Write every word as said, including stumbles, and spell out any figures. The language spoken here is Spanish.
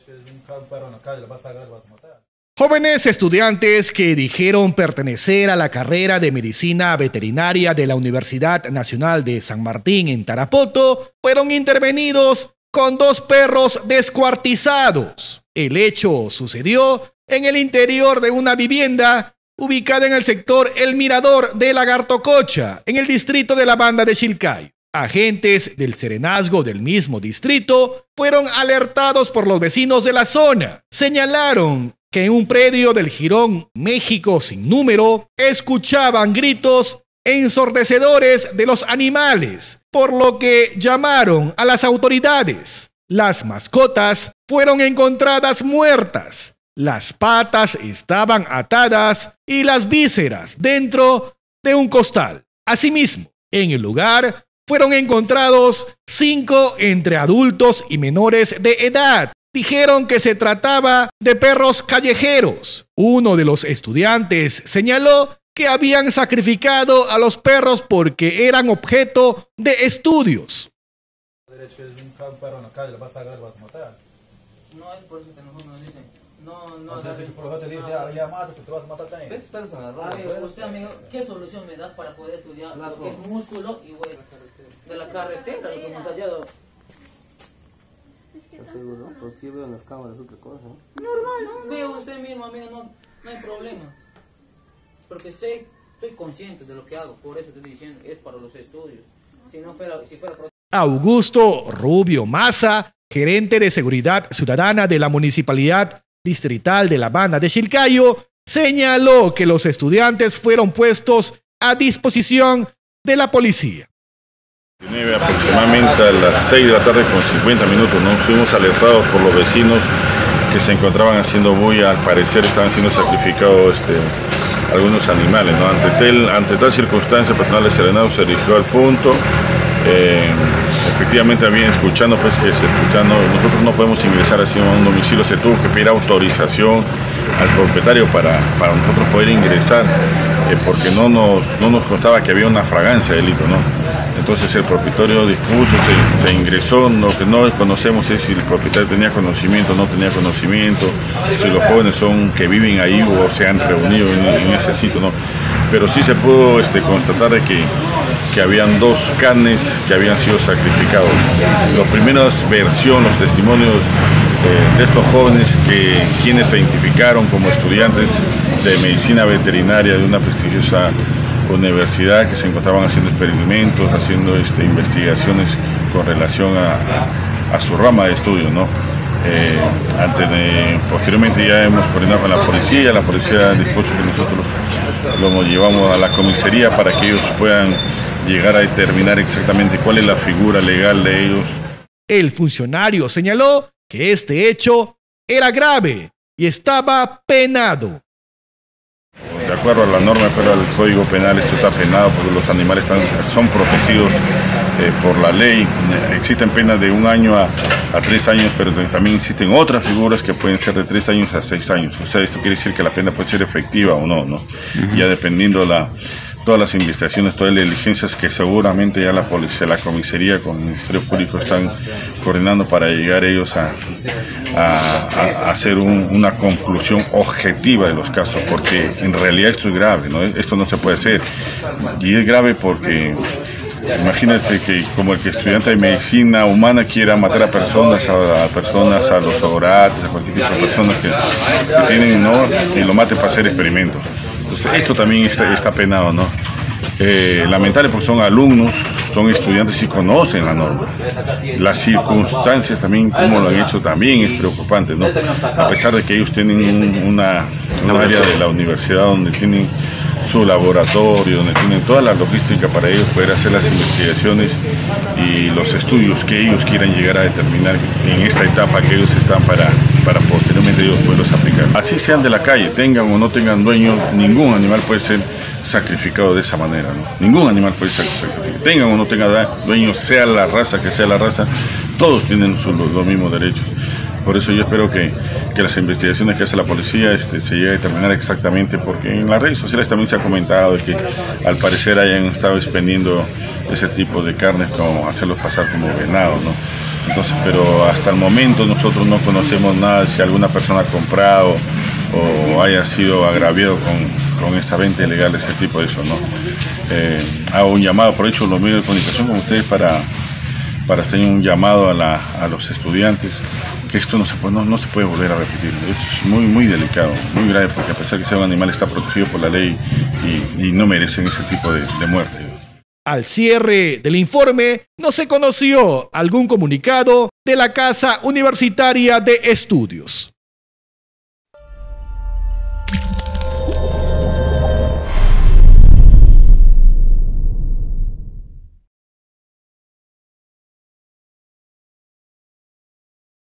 Jóvenes estudiantes que dijeron pertenecer a la carrera de medicina veterinaria de la Universidad Nacional de San Martín en Tarapoto fueron intervenidos con dos perros descuartizados. El hecho sucedió en el interior de una vivienda ubicada en el sector El Mirador de Lagartococha, en el distrito de la Banda de Chilcayo. Agentes del serenazgo del mismo distrito fueron alertados por los vecinos de la zona. Señalaron que en un predio del Jirón México sin número escuchaban gritos ensordecedores de los animales, por lo que llamaron a las autoridades. Las mascotas fueron encontradas muertas, las patas estaban atadas y las vísceras dentro de un costal. Asimismo, en el lugar fueron encontrados cinco entre adultos y menores de edad. Dijeron que se trataba de perros callejeros. Uno de los estudiantes señaló que habían sacrificado a los perros porque eran objeto de estudios. No es por eso que nosotros nos dicen. No, no. O sea, si por lo que te dice, ya, ya mato, que te vas a matar también. ¿Ves? A ver, usted, amigo, ¿qué solución me da para poder estudiar lo que es músculo y hueso? De la carretera, lo que hemos hallado. ¿Estás seguro? Porque yo veo en las cámaras otra cosa. Normal, ¿no? Veo usted mismo, amigo, no, no hay problema. Porque sé, soy consciente de lo que hago, por eso te estoy diciendo, es para los estudios. Si no fuera, si fuera... Augusto Rubio Maza, gerente de Seguridad Ciudadana de la Municipalidad Distrital de la Banda de Chilcayo, señaló que los estudiantes fueron puestos a disposición de la policía. Aproximadamente a las seis de la tarde con cincuenta minutos, ¿no? Fuimos alertados por los vecinos que se encontraban haciendo bulla. Al parecer estaban siendo sacrificados este, algunos animales, ¿no? Ante, tel, ante tal circunstancia, el personal de Serenado se dirigió al punto. Eh, efectivamente, habían escuchando, pues que se escuchando, nosotros no podemos ingresar así a un domicilio, se tuvo que pedir autorización al propietario para, para nosotros poder ingresar, eh, porque no nos, no nos constaba que había una fragancia de delito, ¿no? Entonces el propietario dispuso, se, se ingresó. Lo que no conocemos es si el propietario tenía conocimiento o no tenía conocimiento, si los jóvenes son que viven ahí o se han reunido en, en ese sitio, ¿no? Pero sí se pudo este, constatar de que, que habían dos canes que habían sido sacrificados. Las primeras versiones, los testimonios eh, de estos jóvenes, que quienes se identificaron como estudiantes de medicina veterinaria de una prestigiosa universidad, que se encontraban haciendo experimentos, haciendo este, investigaciones con relación a, a, a su rama de estudio, ¿no? Eh, antes de, posteriormente ya hemos coordinado con la policía, la policía dispuso que nosotros lo llevamos a la comisaría para que ellos puedan llegar a determinar exactamente cuál es la figura legal de ellos. El funcionario señaló que este hecho era grave y estaba penado. De acuerdo a la norma del Código Penal, esto está penado porque los animales están, son protegidos eh, por la ley. Existen penas de un año a, a tres años, pero también existen otras figuras que pueden ser de tres años a seis años. O sea, esto quiere decir que la pena puede ser efectiva o no, ¿no? Uh-huh. Ya dependiendo la, todas las investigaciones, todas las diligencias que seguramente ya la policía, la comisaría con el Ministerio Público están coordinando para llegar ellos a, a, a hacer un, una conclusión objetiva de los casos, porque en realidad esto es grave, ¿no? Esto no se puede hacer. Y es grave porque imagínense que como el que estudiante de medicina humana quiera matar a personas, a, a personas, a los odorates, a cualquier tipo de personas que, que tienen, ¿no? Y lo mate para hacer experimentos. Entonces esto también está, está penado, ¿no? Eh, lamentable porque son alumnos, son estudiantes y conocen la norma. Las circunstancias también, como lo han hecho, también es preocupante, ¿no? A pesar de que ellos tienen un, una, una área de la universidad donde tienen su laboratorio, donde tienen toda la logística para ellos poder hacer las investigaciones y los estudios que ellos quieran llegar a determinar en esta etapa que ellos están para, para posteriormente ellos poderlos aplicar. Así sean de la calle, tengan o no tengan dueño, ningún animal puede ser sacrificado de esa manera, ¿no? Ningún animal puede ser sacrificado, tengan o no tengan dueño, sea la raza que sea la raza, todos tienen sus, los mismos derechos. Por eso yo espero que, que las investigaciones que hace la policía este, se llegue a determinar exactamente, porque en las redes sociales también se ha comentado de que al parecer hayan estado expendiendo ese tipo de carnes, como hacerlos pasar como venado, ¿no? Entonces, pero hasta el momento nosotros no conocemos nada si alguna persona ha comprado o haya sido agraviado con, con esa venta ilegal de ese tipo de eso, ¿no? Eh, hago un llamado, por hecho, los medios de comunicación con ustedes para, para hacer un llamado a, la, a los estudiantes, que esto no se, puede, no, no se puede volver a repetir. Esto es muy, muy delicado, muy grave, porque a pesar de que sea un animal, está protegido por la ley y, y no merecen ese tipo de, de muerte. Al cierre del informe, no se conoció algún comunicado de la Casa Universitaria de Estudios.